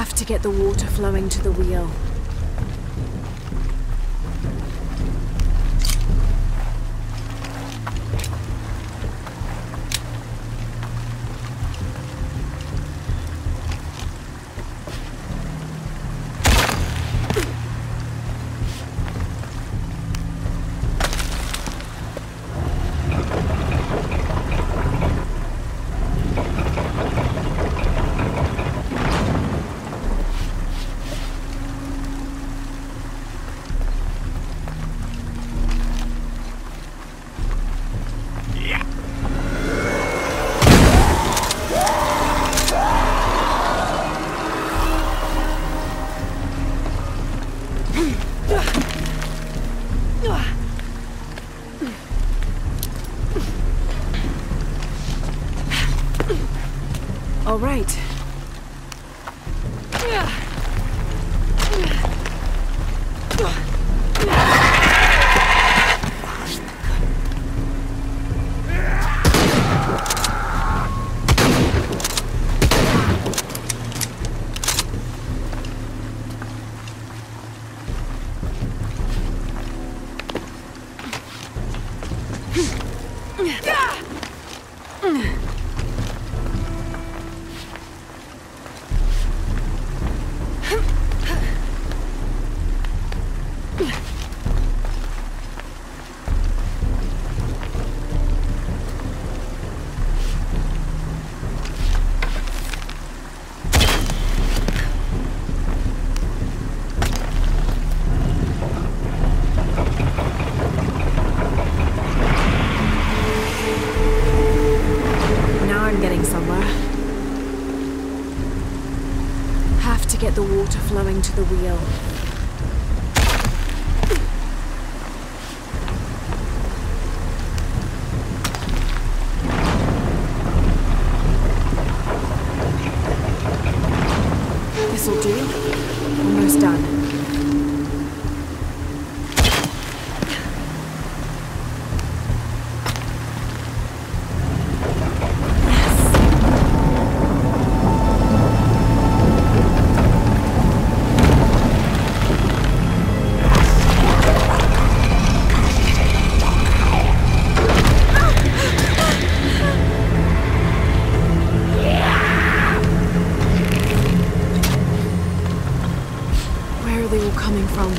Have to get the water flowing to the wheel. All right. Get the water flowing to the wheel. This'll do. Almost done. Coming from.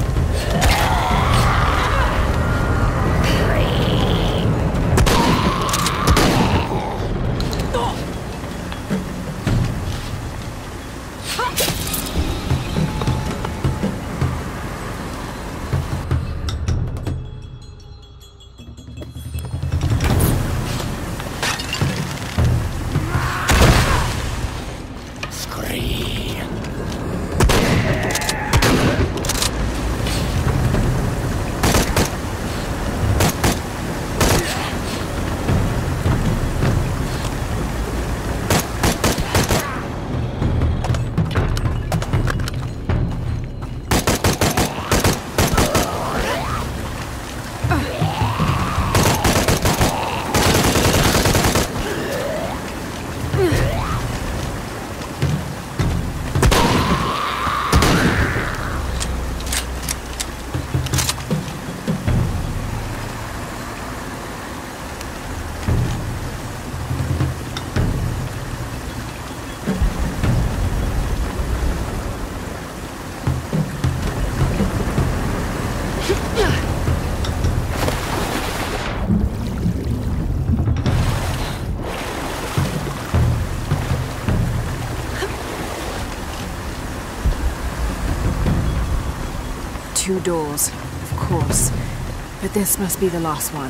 Two doors, of course, but this must be the last one.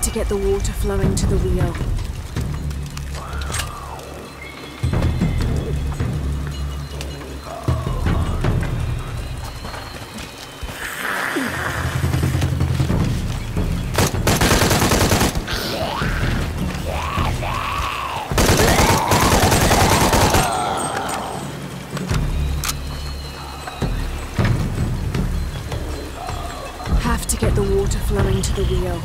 to get the water flowing to the wheel. Have to get the water flowing to the wheel.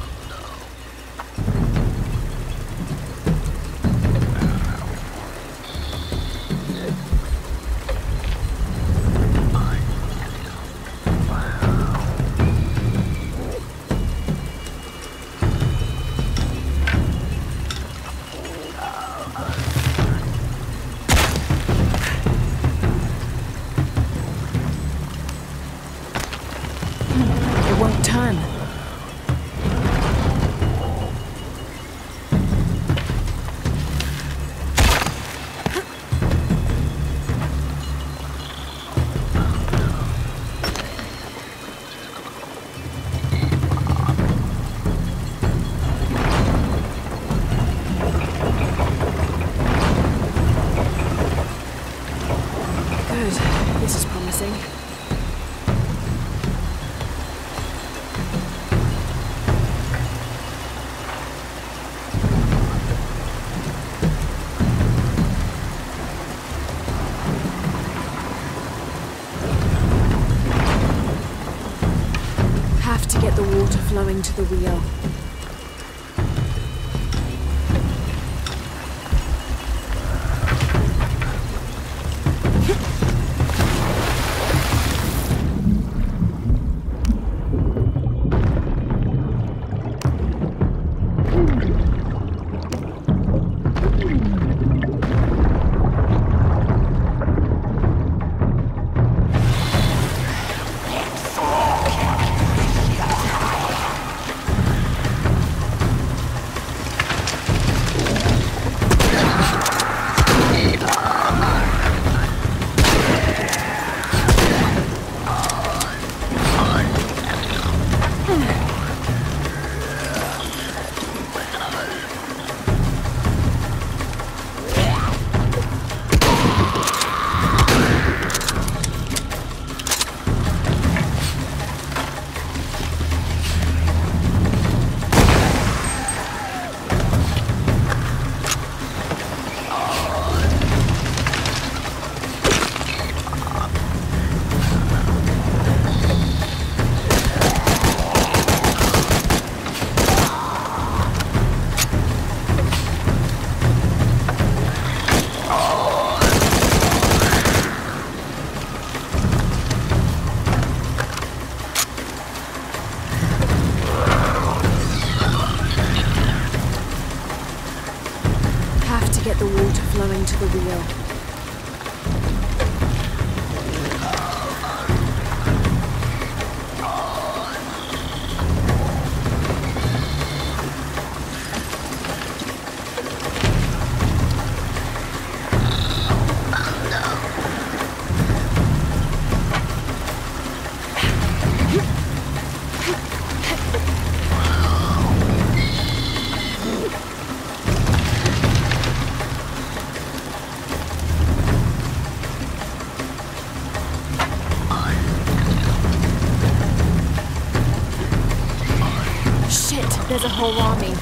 It won't turn. Good. This is promising. Have to get the water flowing to the wheel. Have to get the water flowing to the wheel. There's a whole army.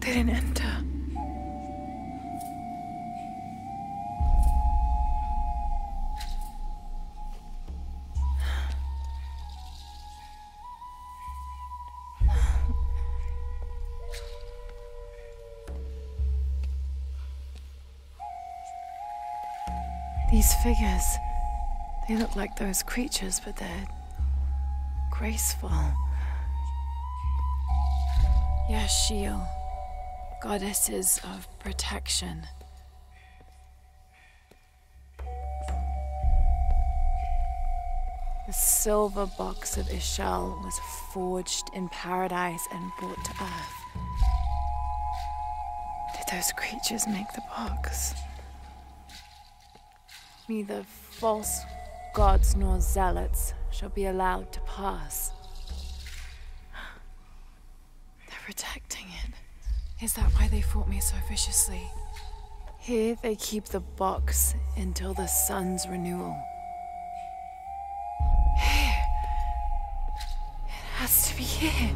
They didn't enter. These figures, they look like those creatures, but they're graceful. Yashil, goddesses of protection. The silver box of Ishal was forged in paradise and brought to Earth. Did those creatures make the box? Neither false gods nor zealots shall be allowed to pass. They're protecting it. Is that why they fought me so viciously? Here they keep the box until the sun's renewal. Here. It has to be here.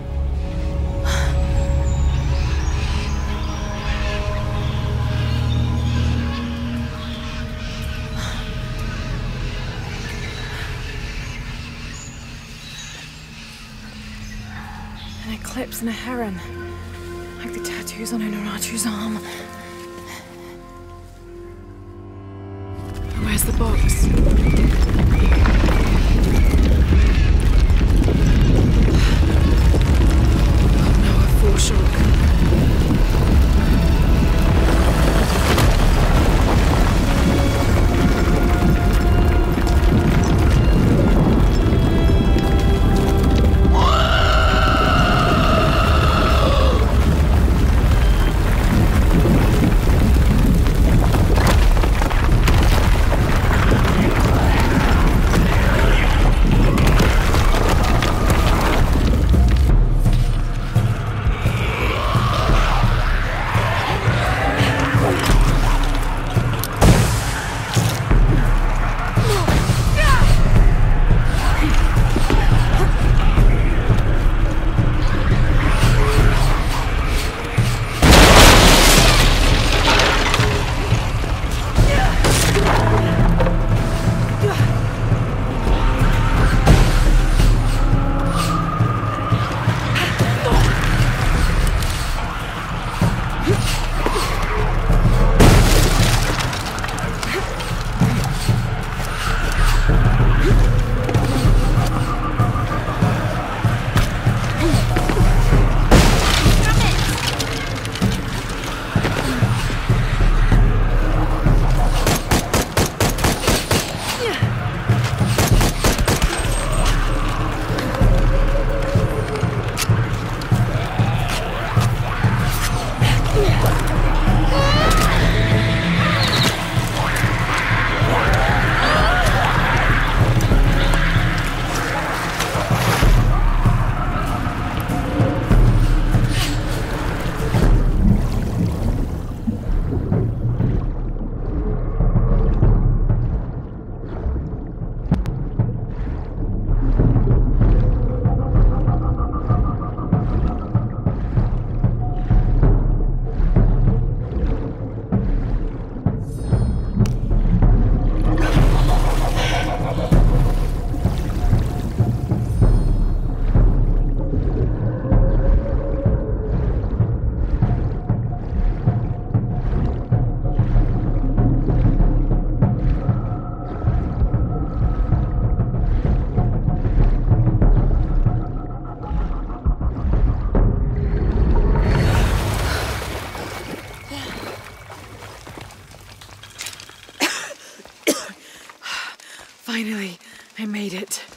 An eclipse and a heron, like the tattoos on Unuratu's arm. Where's the box? Oh no, a foreshock. Finally, I made it.